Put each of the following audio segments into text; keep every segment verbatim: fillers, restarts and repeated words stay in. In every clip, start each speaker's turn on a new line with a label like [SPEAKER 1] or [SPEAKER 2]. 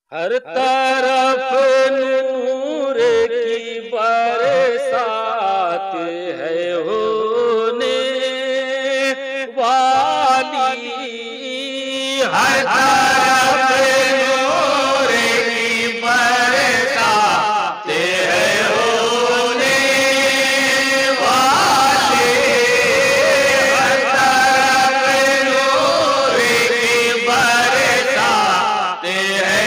[SPEAKER 1] हर तरफ नूर की बरसात है होने वाली। हर तरफ नूर की बरसात है होने वाली। हर तरफ नूर की बरसात है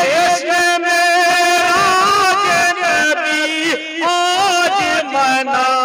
[SPEAKER 2] मना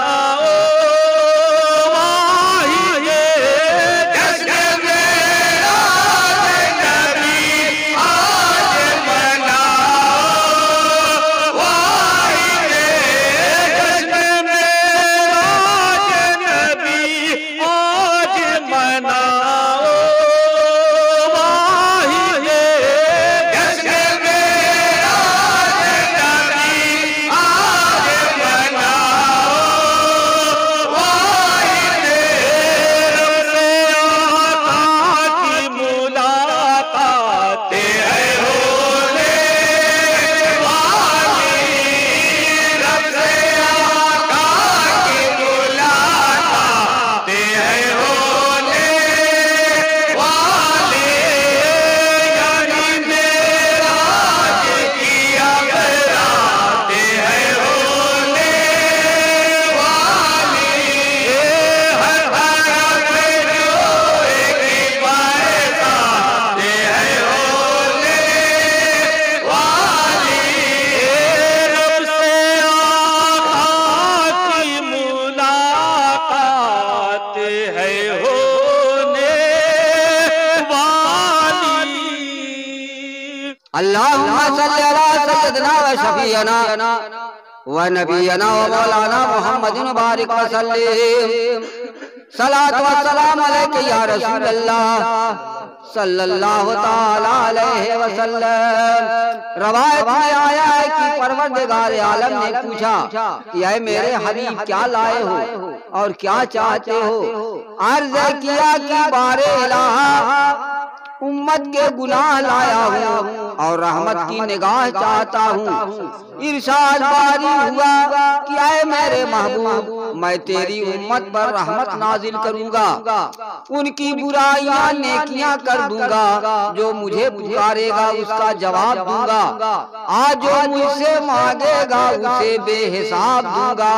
[SPEAKER 2] अल्लाहुम्मा सल्ली अला सय्यदिना व शफीअना व नबीना व मौलाना मुहम्मदिन बारिक व सल्लिम। सलात व सलाम अलैका या रसूल अल्लाह सल्लल्लाहु ताला अलैहि वसल्लम। रवायत में आया है कि परवरदिगार आलम ने पूछा कि ऐ मेरे हबीब क्या लाए हो और क्या चाहते हो? अर्ज़ किया कि बारे इलाहा उम्मत के गुनाह लाया हूँ और रहमत की निगाह चाहता हूँ। इरशाद बारी हुआ कि ऐ मेरे महबूब मैं तेरी उम्मत पर रहमत नाजिल करूँगा, उनकी बुराइयां नेकियां कर दूंगा, जो मुझे पुकारेगा उसका जवाब दूंगा, आज जो मुझसे मांगेगा उसे बेहिसाब दूंगा,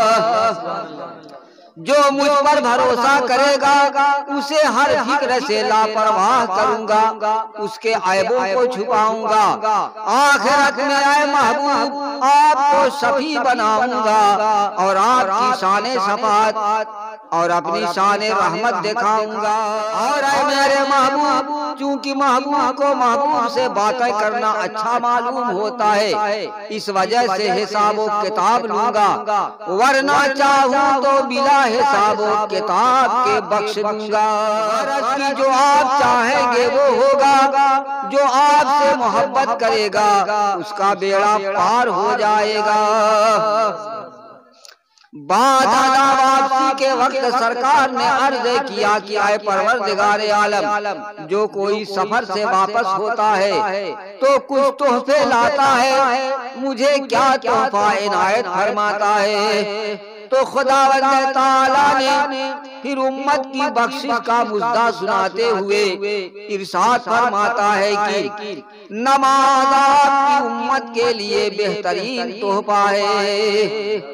[SPEAKER 2] जो मुझ पर भरोसा करेगा उसे हर फिक्र से लापरवाह करूंगा, उसके ऐबों को छुपाऊंगा। आखिरत में आए महबूब आपको शफी बनाऊंगा और आपकी शाने शफाअत और अपनी शाने रहमत दिखाऊंगा। और ऐ मेरे महबूब चूंकि महबूब को महबूब से बातें करना अच्छा मालूम होता है, इस वजह से हिसाब किताब लूंगा, वरना चाहूं तो बिला हिसाब किताब के बख्श दूंगा। कि जो आप चाहेंगे वो होगा, जो आपसे मोहब्बत करेगा उसका बेड़ा पार हो जाएगा। बाद वापसी के वक्त सरकार ने अर्ज किया कि आए परवरदिगार आलम, जो कोई सफर से वापस होता है तो कुछ तोहफे लाता है, मुझे क्या तोहफा इनायत फरमाता है? तो खुदावंद ताला ने फिर उम्मत की बख्शिश का मुद्दा सुनाते हुए इरशाद फरमाता है कि नमाज आपकी उम्मत के लिए बेहतरीन तोहफा है।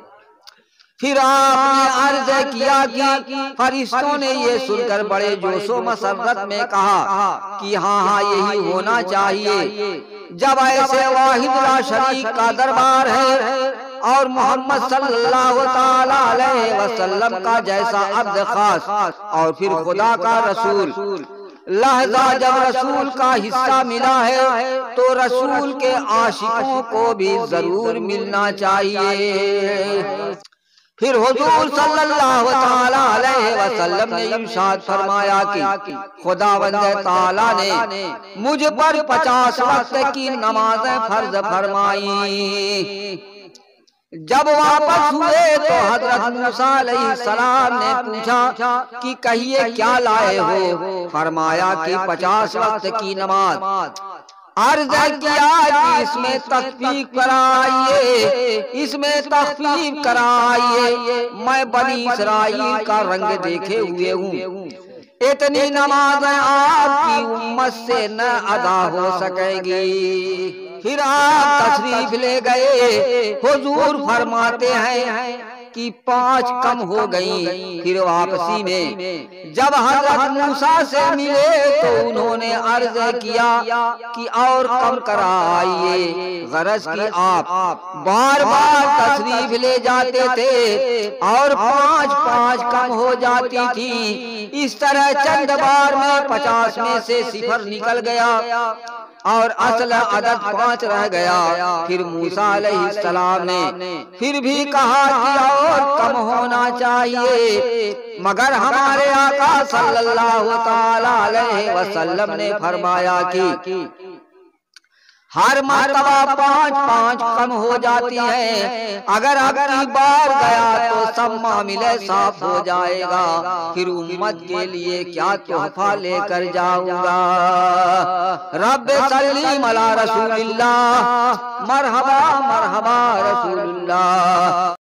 [SPEAKER 2] फिर आपने अर्ज किया कि फरिश्तों ने ये सुनकर बड़े जोशो मसरत में कहा कि हाँ हाँ यही होना चाहिए। जब ऐसे वाहिद ला शरीक का दरबार है और मोहम्मद सल्लल्लाहु ताला अलैहि वसल्लम का जैसा अब्द खास और फिर खुदा का रसूल, लहजा जब रसूल का हिस्सा मिला है तो रसूल के आशिकों को भी जरूर मिलना चाहिए। फिर हुजूर सल्लल्लाहु ताला अलैहि वसल्लम ने इरशाद फरमाया कि खुदावंद ताला ने मुझ पर पचास वक्त की नमाजें फर्ज फरमाई। जब वापस हुए तो हजरत मूसा अलैहिस्सलाम ने पूछा कि कहिए क्या लाए हो? फरमाया कि पचास वक्त की नमाज। अर्ज किया कि इसमें तख्फीफ कराइए, इसमें तख्फीफ कराइए, मैं बनी इस्राइल का रंग देखे हुए हूँ, इतनी नमाजें आपकी उम्मत से न अदा हो सकेगी। फिर आप तशरीफ ले गए, हुजूर फरमाते हैं कि पांच कम हो गई। फिर वापसी में जब हजरत मूसा से मिले तो उन्होंने अर्ज किया कि और कम कराइए। गरज की आप बार बार तशरीफ ले जाते थे और पांच पांच कम हो जाती थी। इस तरह चंद बार में पचास में से सिफर निकल गया और असल अदद पांच रह गया। फिर मूसा अलैहिस्सलाम ने फिर भी कहा कि और कम होना चाहिए, मगर हमारे आका सल्लल्लाहु ताला अलैहि वसल्लम ने फरमाया कि हर मर्तबा पांच पांच कम हो जाती है, अगर अगली बार गया तो सब मामले साफ हो जाएगा। फिर उम्मत के लिए क्या तोहफा लेकर जाऊंगा? रब्बे सल्ली अला रसूलिल्लाह, मरहबा मरहबा रसूलुल्लाह।